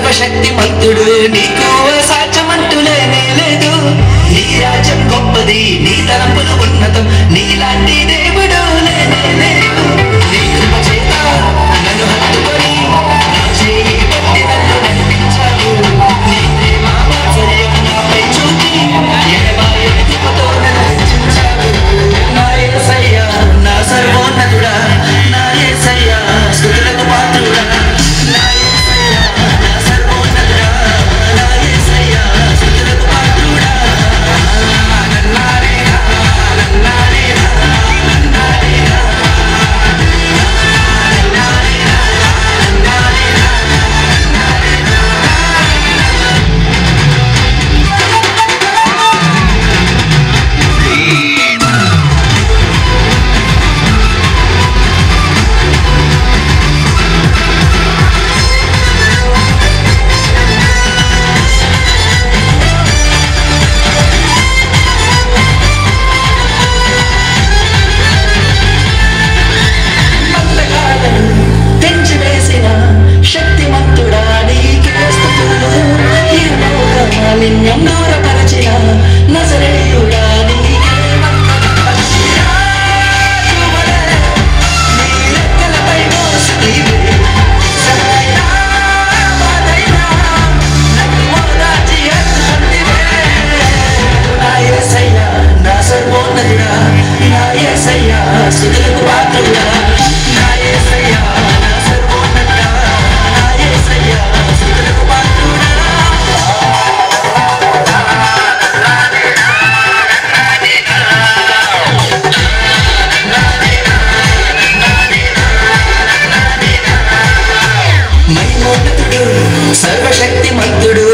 సర్వశక్తిమంతుడు నీకు సాధ్యమంటూ లేనే లేదు. నీ రాజ్యం గొప్పది, నీ తలంపులు ఉన్నతం, నీలాంటి దేవుడు లేనే లేదు. నీ కృప చేత నన్ను హత్తుకొని నా చేయి పట్టి నన్ను నడిపించావు. నీ ప్రేమ వాత్సల్యం నాపై చూపి ఎడబాయని కృపతో నన్ను రక్షించావు. నా యేసయ్యా నా సర్వోన్నతుడా, నా యేసయ్యా స్తుతులకు పాత్రుడా, నా యేసయ్యా నా సర్వోన్నతుడా, నా యేసయ్యా స్తుతులకు పాత్రుడా. నన్నారేనా నన్నారేనా నన్నారేనా నన్నారేనా నన్నారేనా తెంచివేసిన శక్తిమంతుడా నీకే స్తుతులు. ఈ లోకమాలిన్యం దూరపరచిన నజరేయుడా నీకే వందనాలు. రాజువలె నీ రెక్కలపై మోసితివి, సరైన వాదైనా నన్ను ఓదార్చి హత్తుకుంటివే. నా యేసయ్యా నా సర్వోన్నతుడా, నా యేసయ్యా స్తుతులకు పాత్రుడా, నా యేసయ్యా నా సర్వోన్నతుడా, నా యేసయ్యా స్తుతులకు పాత్రుడా. మహిమోన్నతుడు సర్వశక్తిమంతుడు